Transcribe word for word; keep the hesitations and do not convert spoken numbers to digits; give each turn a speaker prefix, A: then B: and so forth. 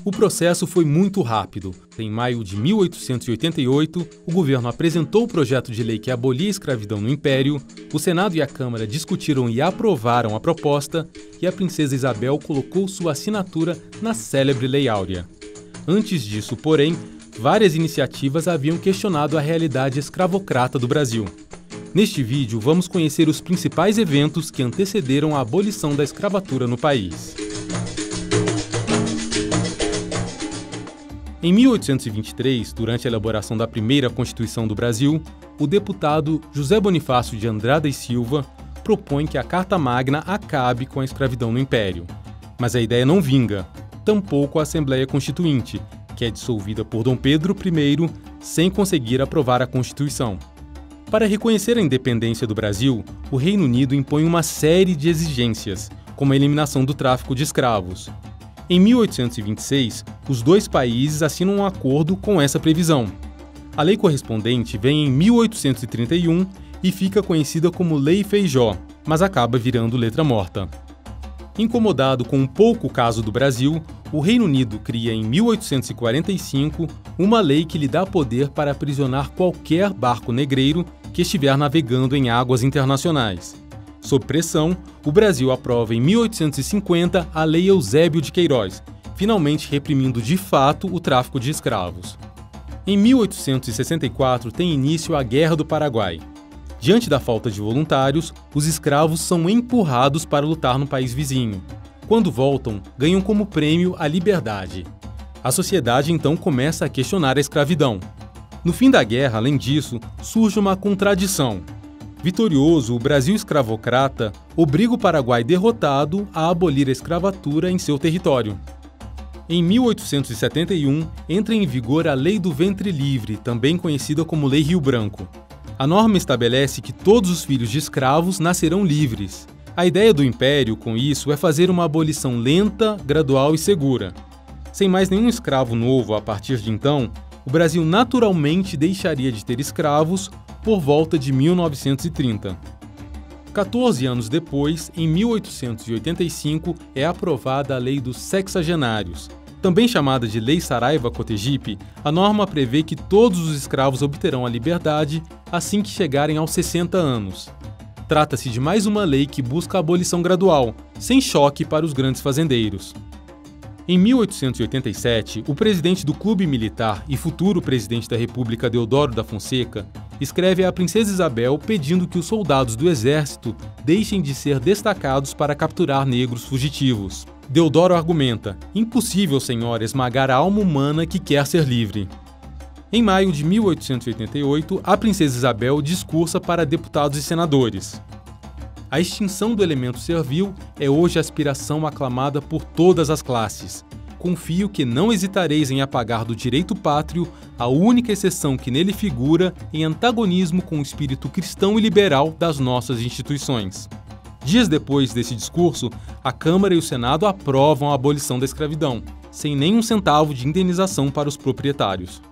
A: O processo foi muito rápido. Em maio de mil oitocentos e oitenta e oito, o governo apresentou o projeto de lei que abolia a escravidão no Império, o Senado e a Câmara discutiram e aprovaram a proposta e a princesa Isabel colocou sua assinatura na célebre Lei Áurea. Antes disso, porém, várias iniciativas haviam questionado a realidade escravocrata do Brasil. Neste vídeo, vamos conhecer os principais eventos que antecederam a abolição da escravatura no país. Em mil oitocentos e vinte e três, durante a elaboração da primeira Constituição do Brasil, o deputado José Bonifácio de Andrada e Silva propõe que a Carta Magna acabe com a escravidão no Império. Mas a ideia não vinga, tampouco a Assembleia Constituinte, que é dissolvida por Dom Pedro I sem conseguir aprovar a Constituição. Para reconhecer a independência do Brasil, o Reino Unido impõe uma série de exigências, como a eliminação do tráfico de escravos. Em mil oitocentos e vinte e seis, os dois países assinam um acordo com essa previsão. A lei correspondente vem em mil oitocentos e trinta e um e fica conhecida como Lei Feijó, mas acaba virando letra morta. Incomodado com um pouco o caso do Brasil, o Reino Unido cria em mil oitocentos e quarenta e cinco uma lei que lhe dá poder para aprisionar qualquer barco negreiro que estiver navegando em águas internacionais. Sob pressão, o Brasil aprova em mil oitocentos e cinquenta a Lei Eusébio de Queiroz, finalmente reprimindo de fato o tráfico de escravos. Em mil oitocentos e sessenta e quatro tem início a Guerra do Paraguai. Diante da falta de voluntários, os escravos são empurrados para lutar no país vizinho. Quando voltam, ganham como prêmio a liberdade. A sociedade então começa a questionar a escravidão. No fim da guerra, além disso, surge uma contradição. Vitorioso, o Brasil escravocrata obriga o Paraguai derrotado a abolir a escravatura em seu território. Em mil oitocentos e setenta e um, entra em vigor a Lei do Ventre Livre, também conhecida como Lei Rio Branco. A norma estabelece que todos os filhos de escravos nascerão livres. A ideia do Império, com isso, é fazer uma abolição lenta, gradual e segura. Sem mais nenhum escravo novo a partir de então, o Brasil naturalmente deixaria de ter escravos por volta de mil novecentos e trinta. quatorze anos depois, em mil oitocentos e oitenta e cinco, é aprovada a Lei dos Sexagenários. Também chamada de Lei Saraiva-Cotegipe, a norma prevê que todos os escravos obterão a liberdade assim que chegarem aos sessenta anos. Trata-se de mais uma lei que busca a abolição gradual, sem choque para os grandes fazendeiros. Em mil oitocentos e oitenta e sete, o presidente do Clube Militar e futuro presidente da República, Deodoro da Fonseca, escreve à princesa Isabel pedindo que os soldados do exército deixem de ser destacados para capturar negros fugitivos. Deodoro argumenta: impossível, senhora, esmagar a alma humana que quer ser livre. Em maio de mil oitocentos e oitenta e oito, a princesa Isabel discursa para deputados e senadores. A extinção do elemento servil é hoje a aspiração aclamada por todas as classes. Confio que não hesitareis em apagar do direito pátrio a única exceção que nele figura em antagonismo com o espírito cristão e liberal das nossas instituições. Dias depois desse discurso, a Câmara e o Senado aprovam a abolição da escravidão, sem nenhum centavo de indenização para os proprietários.